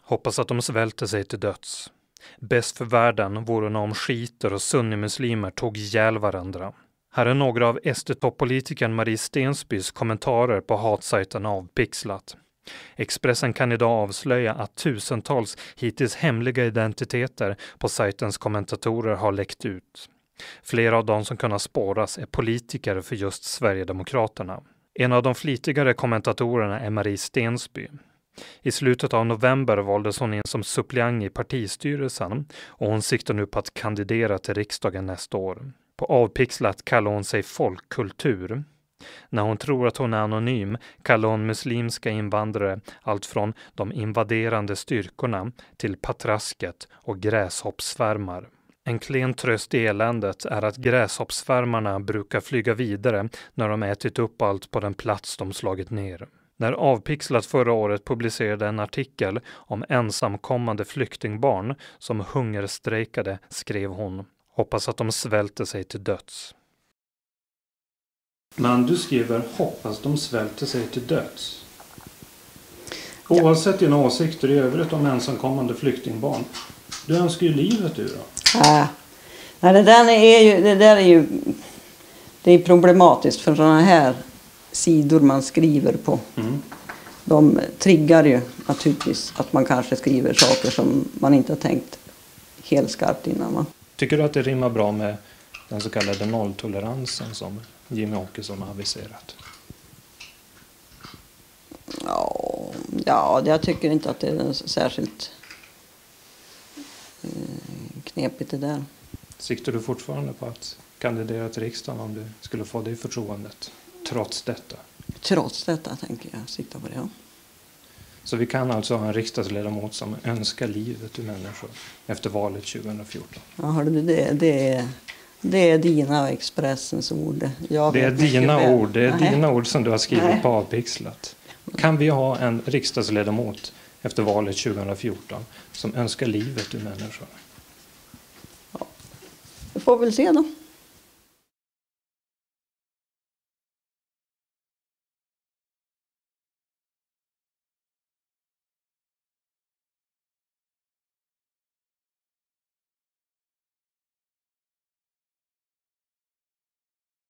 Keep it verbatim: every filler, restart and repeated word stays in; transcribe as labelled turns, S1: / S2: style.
S1: Hoppas att de svälter sig till döds. Bäst för världen vore när om skiter och sunnimuslimer tog ihjäl varandra. Här är några av S D-toppolitikern Marie Stensbys kommentarer på hatsajten Avpixlat. Expressen kan idag avslöja att tusentals hittills hemliga identiteter på sajtens kommentatorer har läckt ut. Flera av de som kunnat spåras är politiker för just Sverigedemokraterna. En av de flitigare kommentatorerna är Marie Stensby. I slutet av november valdes hon in som suppleant i partistyrelsen och hon siktar nu på att kandidera till riksdagen nästa år. På Avpixlat kallar hon sig folkkultur. När hon tror att hon är anonym kallar hon muslimska invandrare allt från de invaderande styrkorna till patrasket och gräshoppsvärmar. En klen tröst i eländet är att gräshoppsvärmarna brukar flyga vidare när de ätit upp allt på den plats de slagit ner. När Avpixlat förra året publicerade en artikel om ensamkommande flyktingbarn som hungerstrejkade skrev hon: hoppas att de svälter sig till döds. Men du skriver hoppas de svälter sig till döds. Oavsett dina åsikter i övrigt om ensamkommande flyktingbarn. Du önskar ju livet ur då.
S2: Äh. Nej, det där är ju, det där är ju det är problematiskt för sådana här sidor man skriver på. Mm. De triggar ju naturligtvis att man kanske skriver saker som man inte har tänkt helt skarpt innan. Man.
S1: Tycker du att det rimmar bra med den så kallade nolltoleransen som Jimmy Åkesson har aviserat?
S2: Ja, ja, jag tycker inte att det är särskilt knepigt det där.
S1: Siktar du fortfarande på att kandidera till riksdagen om du skulle få det förtroendet? Trots detta?
S2: Trots detta tänker jag sikta på det, ja.
S1: Så vi kan alltså ha en riksdagsledamot som önskar livet ur människor efter valet tjugohundrafjorton?
S2: Ja, hörde du, det, det, är, det är dina och Expressens ord. Jag
S1: det är dina
S2: väl.
S1: ord, det är
S2: Nej.
S1: dina ord som du har skrivit
S2: Nej.
S1: på Avpixlat. Kan vi ha en riksdagsledamot efter valet tjugohundrafjorton som önskar livet ur människor?
S2: Ja. Vi får väl se då.